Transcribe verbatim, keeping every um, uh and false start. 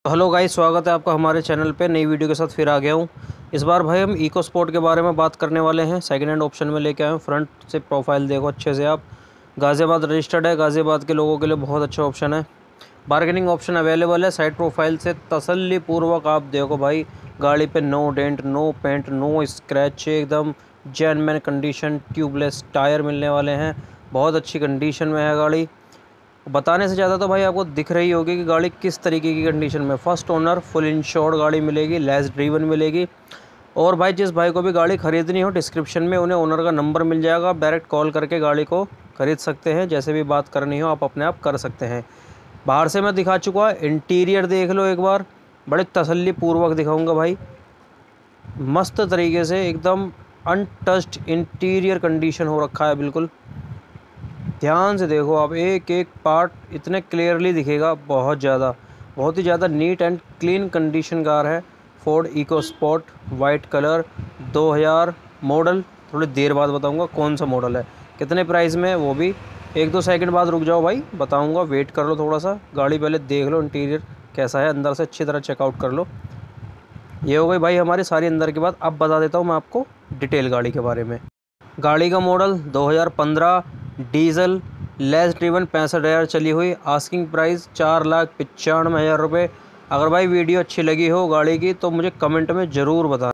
Hello guys, स्वागत है आपका हमारे चैनल पे। नई वीडियो के साथ फिर आ गया हूँ। इस बार भाई हम इको स्पोर्ट के बारे में बात करने वाले हैं। सेकंड हैंड ऑप्शन में लेके आए हूँ। फ्रंट से प्रोफाइल देखो अच्छे से आप। गाज़ियाबाद रजिस्टर्ड है। गाज़ियाबाद के लोगों के लिए बहुत अच्छा ऑप्शन है। बार्गेनिंग ऑप्शन अवेलेबल है। साइड प्रोफाइल से तसल्ली पूर्वक आप देखो भाई, गाड़ी पे no dent, no paint, no scratch, एकदम जेन्युइन कंडीशन। ट्यूबलेस टायर मिलने वाले हैं। बहुत अच्छी कंडीशन में है गाड़ी। बताने से ज़्यादा तो भाई आपको दिख रही होगी कि गाड़ी किस तरीके की कंडीशन में। फर्स्ट ओनर, फुल इंश्योर्ड गाड़ी मिलेगी, लेस ड्रीवन मिलेगी। और भाई जिस भाई को भी गाड़ी ख़रीदनी हो, डिस्क्रिप्शन में उन्हें ओनर का नंबर मिल जाएगा। आप डायरेक्ट कॉल करके गाड़ी को ख़रीद सकते हैं। जैसे भी बात करनी हो आप अपने आप कर सकते हैं। बाहर से मैं दिखा चुका है, इंटीरियर देख लो एक बार, बड़े तसल्ली पूर्वक दिखाऊंगा भाई। मस्त तरीके से एकदम अनटच्ड इंटीरियर कंडीशन हो रखा है बिल्कुल। ध्यान से देखो आप, एक एक पार्ट इतने क्लियरली दिखेगा। बहुत ज़्यादा बहुत ही ज़्यादा neat and clean condition car है। Ford EcoSport white colour, दो हज़ार मॉडल। थोड़ी देर बाद बताऊंगा कौन सा मॉडल है, कितने प्राइस में है वो भी। एक दो सेकंड बाद रुक जाओ भाई, बताऊंगा। वेट कर लो थोड़ा सा, गाड़ी पहले देख लो इंटीरियर कैसा है, अंदर से अच्छी तरह चेकआउट कर लो। ये हो गई भाई हमारी सारी अंदर की बात। अब बता देता हूँ मैं आपको डिटेल गाड़ी के बारे में। गाड़ी का मॉडल दो हज़ार पंद्रह, डीजल, लेस ड्रिवन, पैंसठ हज़ार चली हुई। आस्किंग प्राइस चार लाख पचानवे हज़ार रुपये। अगर भाई वीडियो अच्छी लगी हो गाड़ी की तो मुझे कमेंट में ज़रूर बताएं।